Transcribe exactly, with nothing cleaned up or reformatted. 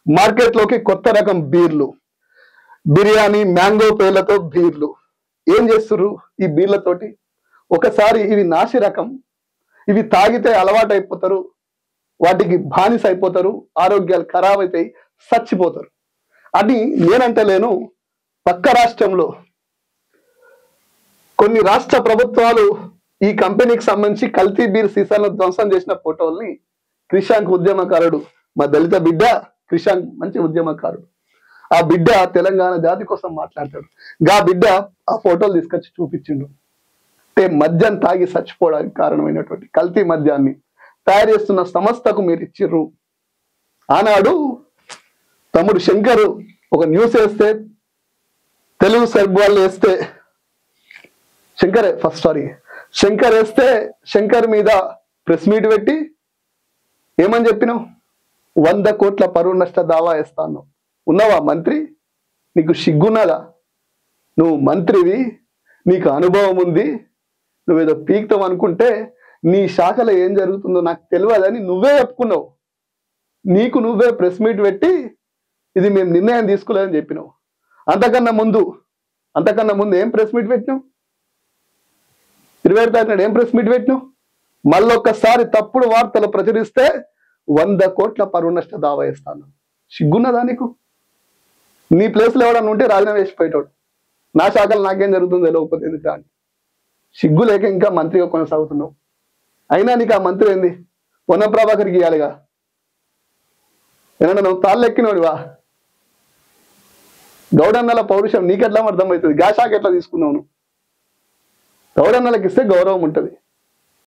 మార్కెట్లోకి కొత్త రకం బీర్లు, బిర్యానీ, మ్యాంగో పేర్లతో బీర్లు. ఏం చేస్తుర్రు ఈ బీర్లతోటి? ఒకసారి ఇవి నాసి రకం, ఇవి తాగితే అలవాటు అయిపోతారు, వాటికి బానిస అయిపోతారు, ఆరోగ్యాలు ఖరాబ్ అవుతాయి, చచ్చిపోతారు అని నేనంటలేను. పక్క రాష్ట్రంలో కొన్ని రాష్ట్ర ప్రభుత్వాలు ఈ కంపెనీకి సంబంధించి కల్తీ బీర్ సీసాలను ధ్వంసం చేసిన ఫోటోల్ని క్రిషాంక్ ఉద్యమకారుడు, మా దళిత బిడ్డ క్రిషాంక్ మంచి ఉద్యమకారుడు, ఆ బిడ్డ తెలంగాణ జాతి కోసం మాట్లాడతాడు. గా బిడ్డ ఆ ఫోటోలు తీసుకొచ్చి చూపించిండు. అంటే మద్యం తాగి చచ్చిపోవడానికి కారణమైనటువంటి కల్తీ మద్యాన్ని తయారు చేస్తున్న సంస్థకు మీరు ఇచ్చిర్రు. ఆనాడు తమ్ముడు శంకర్ ఒక న్యూస్ వేస్తే, తెలుగు సర్బ్ వాళ్ళు వేస్తే, శంకర్ ఫస్ట్ సారీ శంకర్ వేస్తే శంకర్ మీద ప్రెస్ మీట్ పెట్టి ఏమని చెప్పినావు? వంద కోట్ల పరువు నష్ట దావా వేస్తాను. ఉన్నావా మంత్రి? నీకు సిగ్గున్నదా? నువ్వు మంత్రివి, నీకు అనుభవం ఉంది, నువ్వేదో పీక్తావు అనుకుంటే నీ శాఖలో ఏం జరుగుతుందో నాకు తెలియదని నువ్వే చెప్పుకున్నావు. నీకు నువ్వే ప్రెస్ మీట్ పెట్టి ఇది మేము నిర్ణయం తీసుకోలేదని చెప్పినావు. అంతకన్నా ముందు అంతకన్నా ముందు ఏం ప్రెస్ మీట్ పెట్టినావు? ఇరవై తారీఖు ఏం ప్రెస్ మీట్ పెట్టినావు? మళ్ళొక్కసారి తప్పుడు వార్తలు ప్రచురిస్తే వంద కోట్ల పరువు నష్ట దావా వేస్తాను. సిగ్గున్నదా నీకు? నీ ప్లేస్లో ఎవడన్నా ఉంటే రాజీనామా వేసిపోయేటోడు. నా శాఖలు నాకేం జరుగుతుందో తెలియకపోతే ఎందుకు రాని? సిగ్గు లేక ఇంకా మంత్రిగా కొనసాగుతున్నావు. అయినా నీకు ఆ మంత్రి ఏంది? పొన్నం ప్రభాకర్కి ఇవ్వాలిగా. ఏమన్నా నువ్వు తాళ్ళు ఎక్కినోడివా? గౌడన్నల పౌరుషం నీకెట్లా అర్థమవుతుంది? గా శాఖ ఎట్లా తీసుకున్నావు నువ్వు? గౌడన్నలకు ఇస్తే గౌరవం ఉంటుంది.